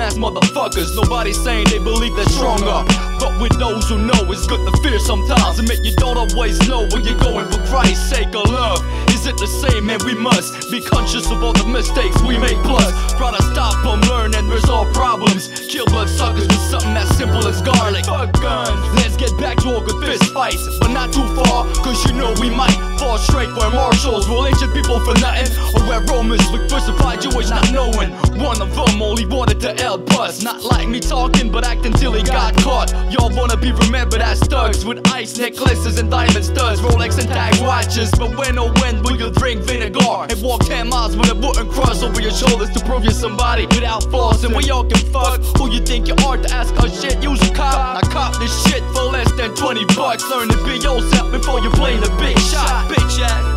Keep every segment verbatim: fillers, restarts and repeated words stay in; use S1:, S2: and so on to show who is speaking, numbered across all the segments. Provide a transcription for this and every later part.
S1: ass motherfuckers. Nobody's saying they believe they're stronger, but with those who know, it's good to fear sometimes. Admit you don't always know when you're going for Christ's sake or love. Is it the same? Man, we must be conscious of all the mistakes we make. Plus, try to stop them, learn and resolve problems. Kill bloodsuckers with something as simple as garlic. Fuck guns. Let's get back to a good fist fights, but not too far, cause you know we might fall straight where marshals will ancient people for nothing, or where Romans would crucify Jewish not knowing. One of them only wanted to help us, not like me talking, but acting till he got caught. Y'all wanna be remembered as thugs with ice necklaces and diamond studs, Rolex and tag watches. But when or when will you drink vinegar and walk ten miles with a wooden cross over your shoulders to prove you're somebody without flaws? And we all can fuck who you think you are to ask our shit. Use a cop, I cop this shit for less than twenty bucks. Learn to be yourself before you play the big shot, bitch ass.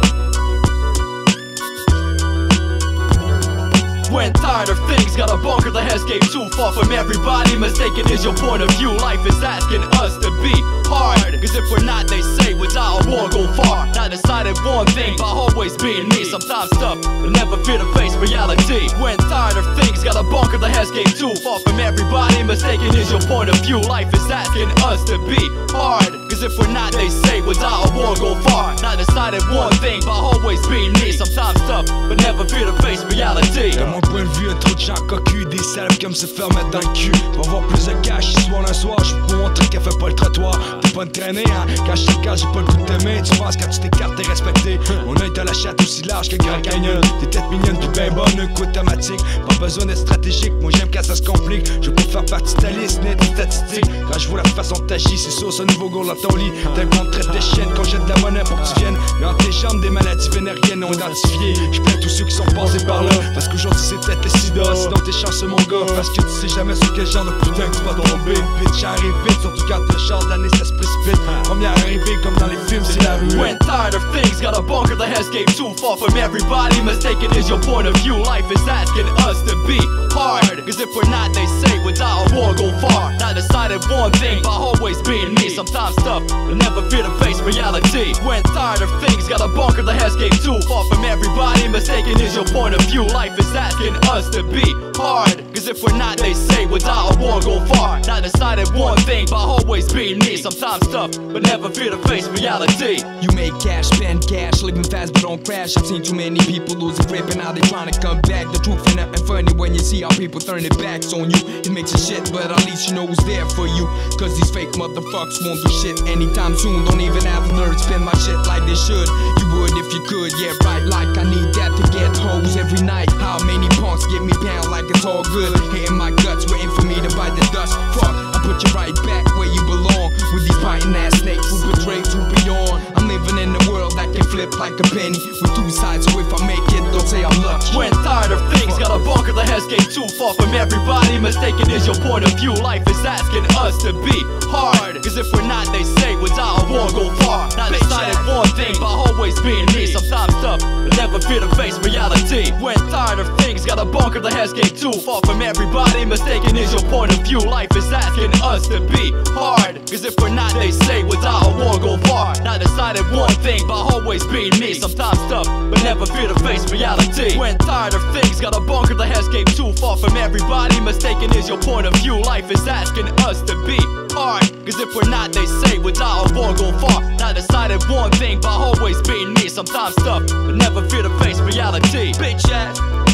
S1: When tired of things, got a bunker that has escaped too far from everybody. Mistaken is your point of view. Life is asking us to be hard, cause if we're not, they say without a war go far. I decided one thing by always being me. Sometimes tough, but never fear to face reality. When tired of things, got a bunker that has escaped too far from everybody. Mistaken is your point of view. Life is asking us to be hard, cause if we're not, they say without a war go far. I decided one thing by always being me. Sometimes tough, but never fear to face reality.
S2: De mon point de vue, y'a trop de gens cocus, des salves comme se faire mettre dans le cul. Va avoir plus de cash ce soir un soir, je peux montrer qu'elle fait pas le trottoir. T'es pas de traîner, hein? Quand je te cache, j'ai pas le coup de t'aimer. Tu penses quand tu t'écartes, t'es respecté. Mon œil t'as la chatte aussi large que Grand Canyon. T'es tête mignonne puis ben bonne, un coup automatique. Pas besoin d'être stratégique, moi j'aime quand ça se complique. Je veux pas faire partie de ta liste, ni des statistiques. Quand je vois la façon de t'agir, c'est sûr, c'est un nouveau goal dans ton lit. T'as qu'on te traite de chienne, qu'on jette de la monnaie pour que tu viennes. Mais entre tes jambes, des maladies vénériennes non identifiées. J'plains tous ceux qui sont passés par là, parce qu'aujourd'hui c'est peut-être le sida. Sinon t'es chanceux mon gars, parce que tu sais jamais sur quel genre de putain que tu vas tomber. Bitch, arrive vite, surtout quand le char de l'année ça se précipite. Première arrivée comme dans les films, c'est la rue.
S1: When tired of things, got a bunker that has escaped too far from everybody. Mistaken is your point of view. Life is asking us to be hard, cause if we're not, they say without a war go far. I decided one thing by always being me. Sometimes tough, but never fear to face reality. When tired of things, got a bunker that has escaped too far from everybody. Mistaken is your point of view. Life is asking us to be hard, cause if we're not, they say without a war go far. I decided one thing by always being me. Sometimes tough, but never fear to face reality.
S3: You make cash, spend cash, living fast but don't crash. I've seen too many people lose a grip and now they trying to come back. The truth ain't nothing funny when you see how people turn their backs on you. It makes you shit, but at least you know who's there for you. Cause these fake motherfuckers won't do shit anytime soon. Don't even have the nerve to spend my shit like they should. You would if you could, yeah right, like I need that to get hoes every night. How many punks get me down like it's all good? Hitting my guts, waiting for me to bite the dust. Fuck, I put you right back where you belong. With these biting ass snakes who betray, who beyond. I'm living in a world that can flip like a penny with two sides, so if I make it, don't say I'm lucky.
S1: When tired of things, got a bunker that has escaped too far from everybody. Mistaken is your point of view. Life is asking us to be hard, cause if we're not, they say without a war go far. I decided one thing by always being me. Sometimes tough, but never fear to face reality. When tired of things, got a bunker that has escaped too far from everybody. Mistaken is your point of view. Life is asking us to be hard, cause if we're not, they say without a war go far. I decided one thing by always being me. Sometimes tough, but never fear to face reality. When tired of things, got a bunker that has escaped too far from everybody. Mistaken is your point of view. Life is asking us to be hard, cause if we're not, they say without a war go far. I decided one thing by always being me. Sometimes tough, but never fear to face reality. Bitch ass.